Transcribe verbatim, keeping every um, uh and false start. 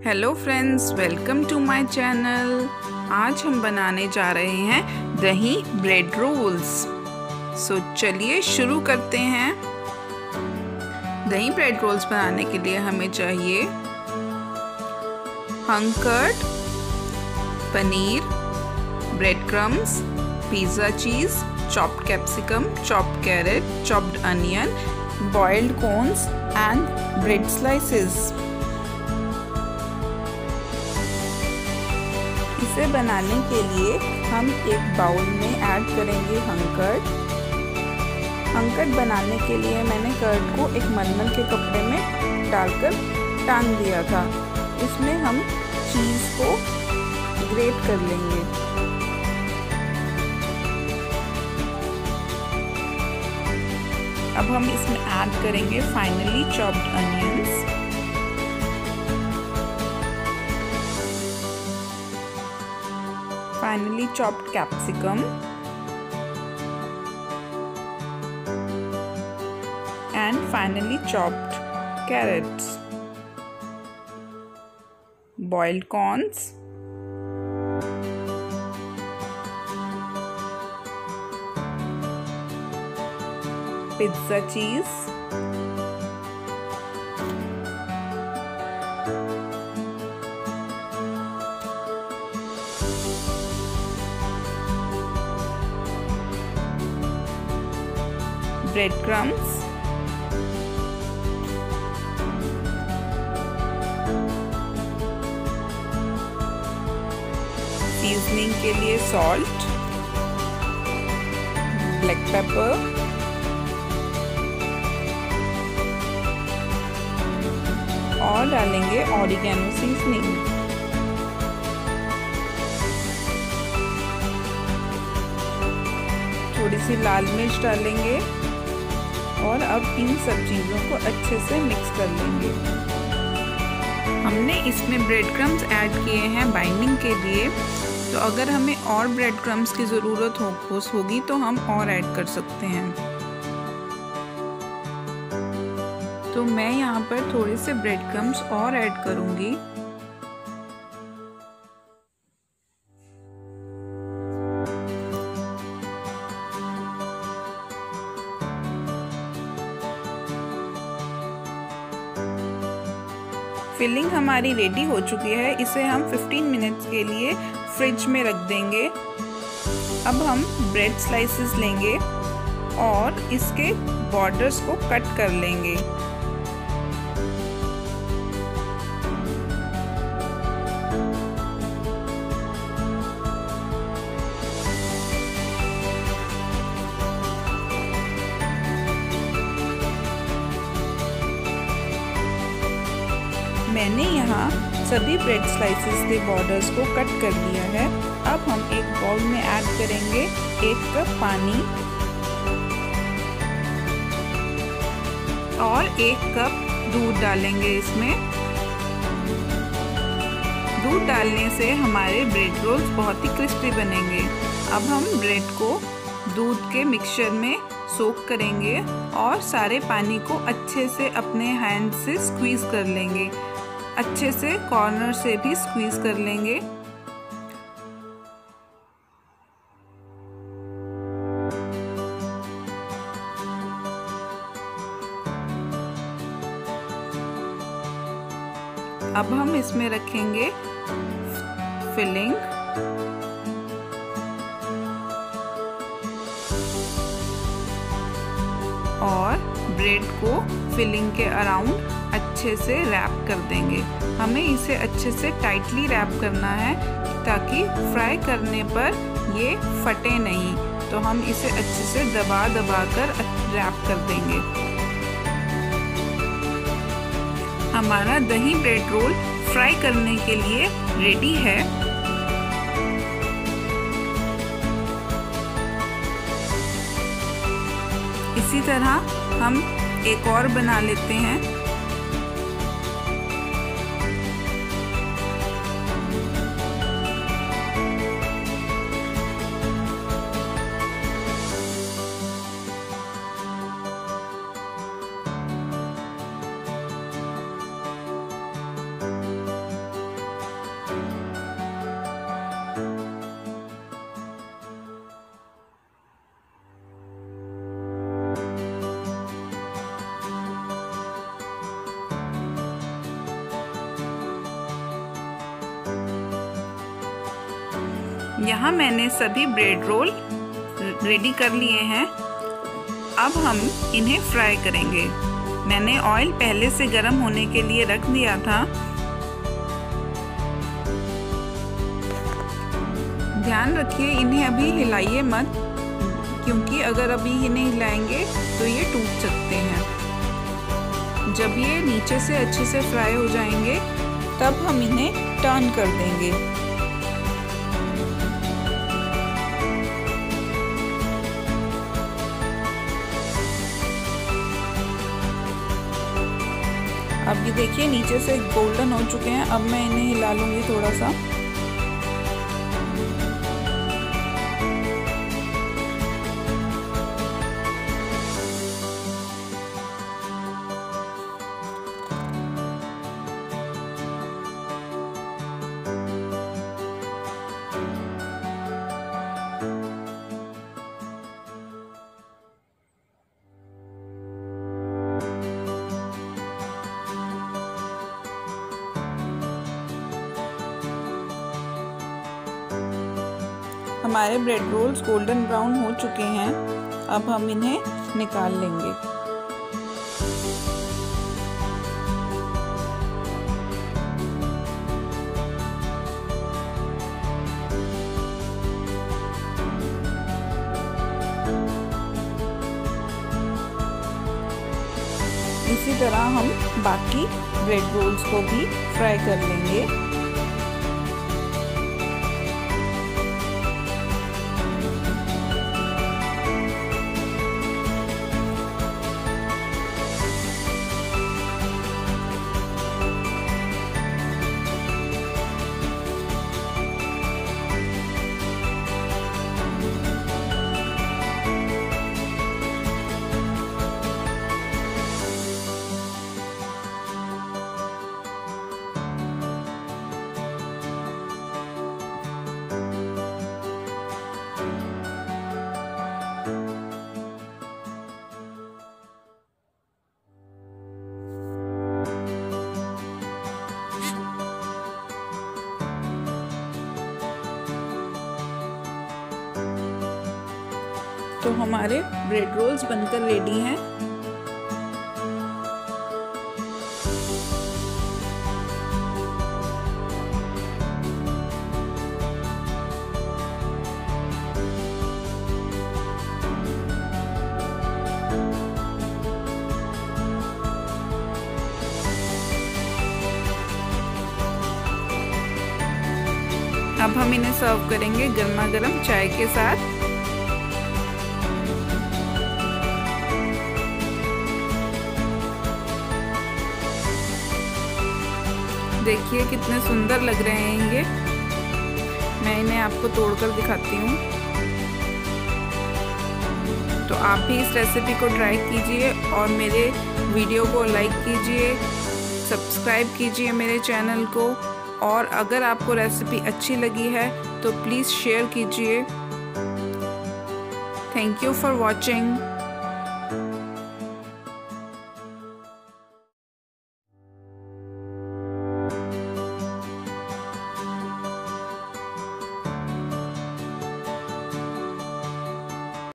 Hello friends, welcome to my channel. आज हम बनाने जा रहे हैं दही ब्रेड रोल्स। सो चलिए शुरू करते हैं। दही ब्रेड रोल्स बनाने के लिए हमें चाहिए hung curd, paneer, bread crumbs, pizza cheese, chopped capsicum, chopped carrot, chopped onion, boiled corns and bread slices. इसे बनाने के लिए हम एक बाउल में ऐड करेंगे हंग कर्ड। हंग कर्ड बनाने के लिए मैंने कर्ड को एक मलमल के कपड़े में डालकर टांग दिया था। इसमें हम चीज़ को ग्रेट कर लेंगे। अब हम इसमें ऐड करेंगे finally chopped onions, finally chopped capsicum and finally chopped carrots, boiled corns, pizza cheese, bread crumbs, seasoning के लिए सॉल्ट, ब्लैक पेपर, और डालेंगे ऑरिगेनो सीजनिंग। थोड़ी सी लाल मिर्च डालेंगे और अब इन सब चीज़ों को अच्छे से मिक्स कर लेंगे। हमने इसमें ब्रेड क्रम्स ऐड किए हैं बाइंडिंग के लिए, तो अगर हमें और ब्रेड क्रम्स की ज़रूरत हो होगी तो हम और ऐड कर सकते हैं। तो मैं यहाँ पर थोड़े से ब्रेड क्रम्स और ऐड करूँगी। फिलिंग हमारी रेडी हो चुकी है। इसे हम पंद्रह मिनट्स के लिए फ्रिज में रख देंगे। अब हम ब्रेड स्लाइसेस लेंगे और इसके बॉर्डर्स को कट कर लेंगे। मैंने यहाँ सभी ब्रेड स्लाइसेस के बॉर्डर्स को कट कर लिया है। अब हम एक बाउल में ऐड करेंगे एक कप पानी और एक कप दूध डालेंगे इसमें। दूध डालने से हमारे ब्रेड रोल्स बहुत ही क्रिस्पी बनेंगे। अब हम ब्रेड को दूध के मिक्सचर में सोक करेंगे और सारे पानी को अच्छे से अपने हैंड से स्क्वीज कर लेंगे। अच्छे से कॉर्नर से भी स्क्वीज कर लेंगे। अब हम इसमें रखेंगे फिलिंग और ब्रेड को फिलिंग के अराउंड अच्छे से रैप कर देंगे। हमें इसे अच्छे से टाइटली रैप करना है ताकि फ्राई करने पर ये फटे नहीं। तो हम इसे अच्छे से दबा दबा कर रैप कर देंगे। हमारा दही ब्रेड रोल फ्राई करने के लिए रेडी है। इसी तरह हम एक और बना लेते हैं। यहाँ मैंने सभी ब्रेड रोल रेडी कर लिए हैं। अब हम इन्हें फ्राई करेंगे। मैंने ऑयल पहले से गर्म होने के लिए रख दिया था। ध्यान रखिए इन्हें अभी हिलाइए मत, क्योंकि अगर अभी इन्हें हिलाएंगे तो ये टूट सकते हैं। जब ये नीचे से अच्छे से फ्राई हो जाएंगे तब हम इन्हें टर्न कर देंगे। अब ये देखिए नीचे से गोल्डन हो चुके हैं। अब मैं इन्हें हिला लूँगी थोड़ा सा। हमारे ब्रेड रोल्स गोल्डन ब्राउन हो चुके हैं। अब हम इन्हें निकाल लेंगे। इसी तरह हम बाकी ब्रेड रोल्स को भी फ्राई कर लेंगे। तो हमारे ब्रेड रोल्स बनकर रेडी हैं। अब हम इन्हें सर्व करेंगे गर्मा गर्म चाय के साथ। देखिए कितने सुंदर लग रहे हैं ये। मैं इन्हें आपको तोड़कर दिखाती हूँ। तो आप भी इस रेसिपी को ट्राई कीजिए और मेरे वीडियो को लाइक कीजिए, सब्सक्राइब कीजिए मेरे चैनल को। और अगर आपको रेसिपी अच्छी लगी है तो प्लीज़ शेयर कीजिए। Thank you for watching.